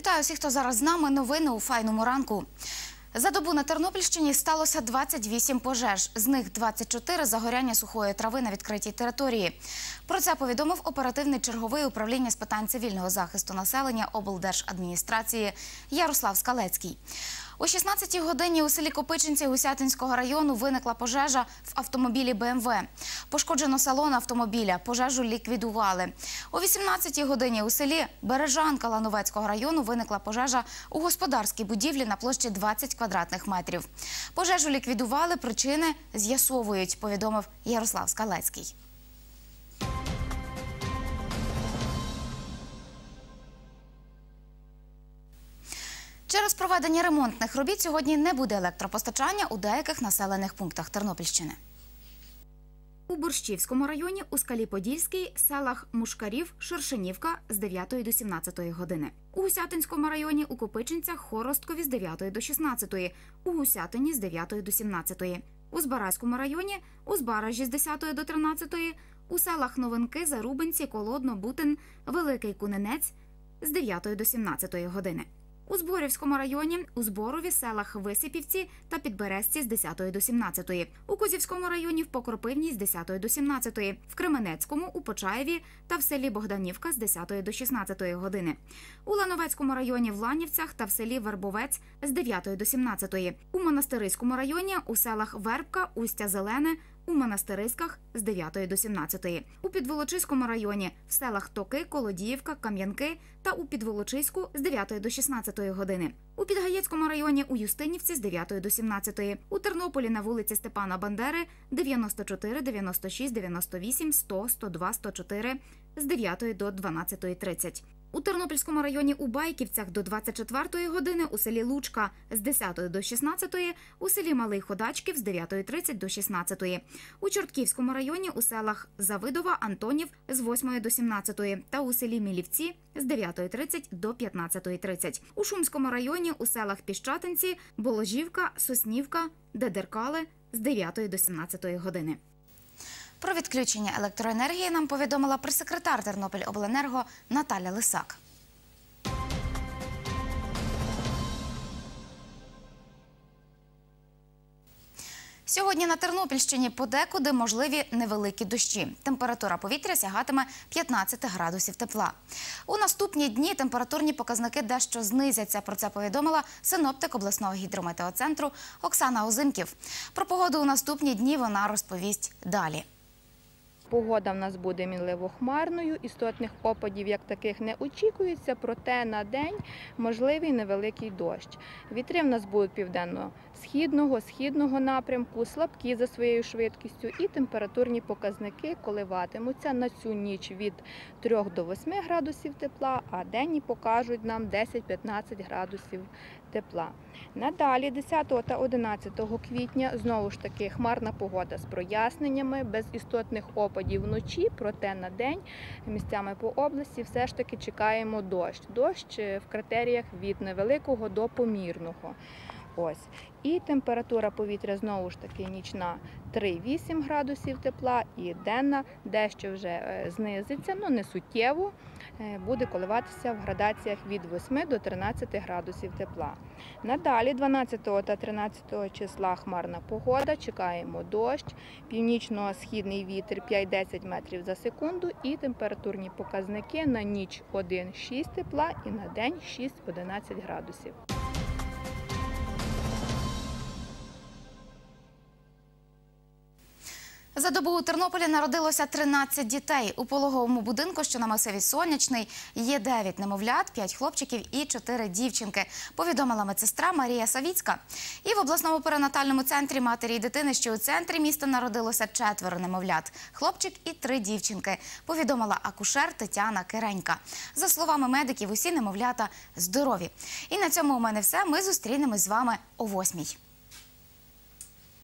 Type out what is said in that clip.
Вітаю всіх, хто зараз з нами. Новини у файному ранку. За добу на Тернопільщині сталося 28 пожеж. З них 24 – загоряння сухої трави на відкритій території. Про це повідомив оперативний черговий управління з питань цивільного захисту населення облдержадміністрації Ярослав Скалецький. О 16-й годині у селі Копичинці Гусятинського району виникла пожежа в автомобілі БМВ. Пошкоджено салон автомобіля, пожежу ліквідували. О 18-й годині у селі Бережанка Лановецького району виникла пожежа у господарській будівлі на площі 20 квадратних метрів. Пожежу ліквідували, причини з'ясовують, повідомив Ярослав Скалецький. Через проведення ремонтних робіт сьогодні не буде електропостачання у деяких населених пунктах Тернопільщини. У Борщівському районі, у Скалі-Подільській, селах Мушкарів, Шершенівка з 9 до 17 години. У Гусятинському районі, у Копичинцях, Хоросткові з 9 до 16, у Гусятині з 9 до 17. У Збаразькому районі, у Збаражі з 10 до 13, у селах Новинки, Зарубинці, Колодно, Бутин, Великий Кунинець з 9 до 17 години. У Зборівському районі, у Зборові, селах Висипівці та Підберезці з 10 до 17, у Козівському районі, в Покропивній з 10 до 17, в Кременецькому, у Почаєві та в селі Богданівка з 10 до 16 години, у Лановецькому районі, в Ланівцях та в селі Вербовець з 9 до 17, у Монастириському районі, у селах Вербка, Устя Зелене, у Монастириськах з 9 до 17, у Підволочиському районі, в селах Токи, Колодіївка, Кам'янки та у Підволочиську з 9 до 16 години, у Підгаєцькому районі, у Юстинівці з 9 до 17, у Тернополі на вулиці Степана Бандери 94, 96, 98, 100, 102, 104 з 9 до 12:30. У Тернопільському районі у Байківцях до 24 години, у селі Лучка з 10 до 16, у селі Малий Ходачків з 9:30 до 16, у Чортківському районі у селах Завидова, Антонів з 8 до 17 та у селі Мілівці з 9:30 до 15:30. У Шумському районі у селах Піщатинці, Боложівка, Соснівка, Дедеркали з 9 до 17 години. Про відключення електроенергії нам повідомила прес-секретар Тернопільобленерго Наталя Лисак. Сьогодні на Тернопільщині подекуди можливі невеликі дощі. Температура повітря сягатиме 15 градусів тепла. У наступні дні температурні показники дещо знизяться. Про це повідомила синоптик обласного гідрометеоцентру Оксана Озимків. Про погоду у наступні дні вона розповість далі. Погода в нас буде мінливо-хмарною, істотних опадів як таких не очікується, проте на день можливий невеликий дощ. Вітри в нас будуть південно-східного, східного напрямку, слабкі за своєю швидкістю і температурні показники коливатимуться на цю ніч від 3 до 8 градусів тепла, а денні покажуть нам 10-15 градусів тепла. Надалі 10 та 11 квітня знову ж таки хмарна погода з проясненнями, без істотних опадів вночі, проте на день місцями по області все ж таки чекаємо дощ. Дощ в критеріях від невеликого до помірного. Ось. І температура повітря знову ж таки нічна 3-8 градусів тепла і денна дещо вже знизиться, але не суттєво, буде коливатися в градаціях від 8 до 13 градусів тепла. Надалі 12 та 13 числа хмарна погода, чекаємо дощ, північно-східний вітер 5-10 метрів за секунду і температурні показники на ніч 1-6 тепла і на день 6-11 градусів. За добу у Тернополі народилося 13 дітей. У пологовому будинку, що на масиві Сонячний, є 9 немовлят, 5 хлопчиків і 4 дівчинки, повідомила медсестра Марія Савіцька. І в обласному перинатальному центрі матері і дитини, що у центрі міста, народилося 4 немовлят, хлопчик і 3 дівчинки, повідомила акушер Тетяна Киренька. За словами медиків, усі немовлята здорові. І на цьому у мене все. Ми зустрінемось з вами о 8-й.